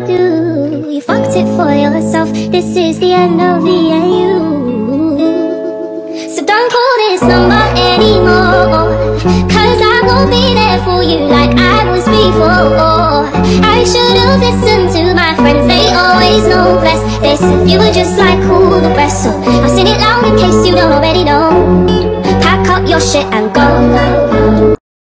do. You fucked it for yourself. This is the end of the AU. So don't call this number anymore, cause I won't be there for you like I was before. I should've listened to my friends, they always know best. They said you were just like all the rest, so I'll sing it loud in case you don't already know. Pack up your shit and go.